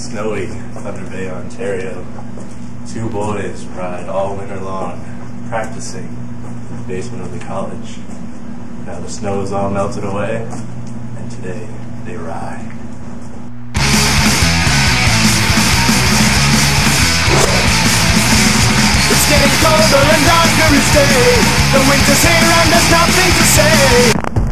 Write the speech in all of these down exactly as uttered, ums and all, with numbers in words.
snowy Thunder Bay, Ontario. Two boys ride all winter long, practicing in the basement of the college. Now the snow is all melted away, and today they ride. It's getting colder and darker each day. The winter's here and there's nothing to say.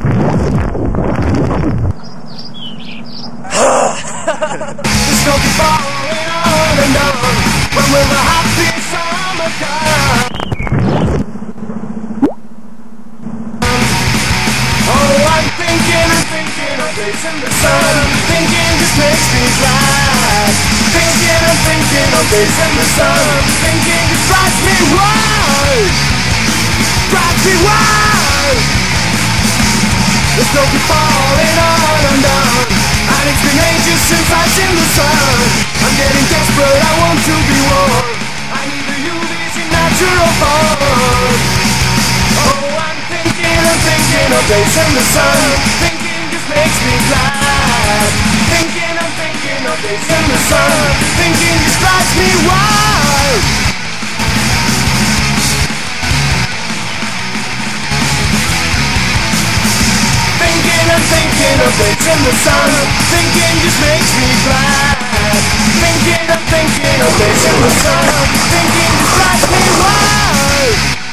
The snow keeps falling on and on. When will the happy summer come? Oh, I'm thinking and thinking of days in the sun. Thinking just makes me glad. Thinking and thinking of days in the sun. Thinking just drives me wild. Drives me wild. The snow keeps falling on and on. And it's been ages since I've seen the sun. I'm getting desperate, I want to be warm. I need the U Vs in natural form. Oh, I'm thinking and thinking of days in the sun. Thinking just makes me glad. Thinking and thinking of days in the sun. Thinking just drives me wild. Thinking and thinking of days in the sun. Thinking just makes me glad. Thinking and thinking of days in the sun. Thinking just drives me wild.